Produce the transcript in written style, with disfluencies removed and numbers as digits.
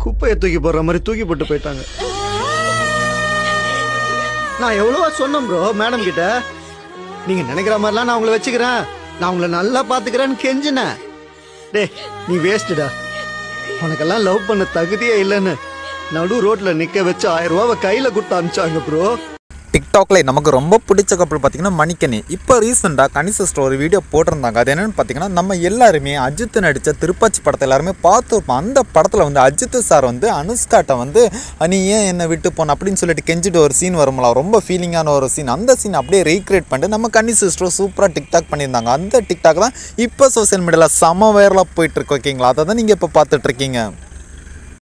குப்பையை தூக்கி போடுற மாதிரி தூக்கி போட்டு போயிட்டாங்க. நான் எவ்வளவா சொன்னேன் ப்ரோ மேடம் கிட்ட, நீங்க நினைக்கிற மாதிரிலாம் நான் உங்களை வச்சுக்கிறேன், நான் உங்களை நல்லா பாத்துக்கிறேன்னு கெஞ்சினேன். டே நீ வேஸ்ட்டுடா, உனக்கெல்லாம் லவ் பண்ண தகுதியே இல்லைன்னு நடு ரோட்ல நிக்க வச்சு 1000 ரூபாவை கையில கொடுத்து அனுப்பிச்சாங்க ப்ரோ. டிக்டாக்ல நமக்கு ரொம்ப பிடிச்ச கப்பல் பார்த்தீங்கன்னா மணிக்கணி. இப்போ ரீசெண்டாக கனி சிஸ்டர் ஒரு வீடியோ போட்டிருந்தாங்க. அது என்னென்னு பார்த்தீங்கன்னா, நம்ம எல்லாருமே அஜித் நடித்த திருப்பாச்சி படத்தை எல்லாருமே பார்த்துருப்போம். அந்த படத்தில் வந்து அஜித் சார் வந்து அனுஷ்காட்டை வந்து நீ ஏன் என்னை விட்டு போன அப்படின்னு சொல்லிட்டு கெஞ்சிட்டு ஒரு சீன் வரும்ல, ரொம்ப ஃபீலிங்கான ஒரு சீன். அந்த சீன் அப்படியே ரீக்ரியேட் பண்ணிட்டு நம்ம கனி சிஸ்டர் சூப்பராக டிக்டாக் பண்ணியிருந்தாங்க. அந்த டிக்டாக் தான் இப்போ சோசியல் மீடியாவில் செம வைரலாக போயிட்டுருக்கு. ஓகேங்களா, அதை தான் நீங்கள் இப்போ பார்த்துட்ருக்கீங்க.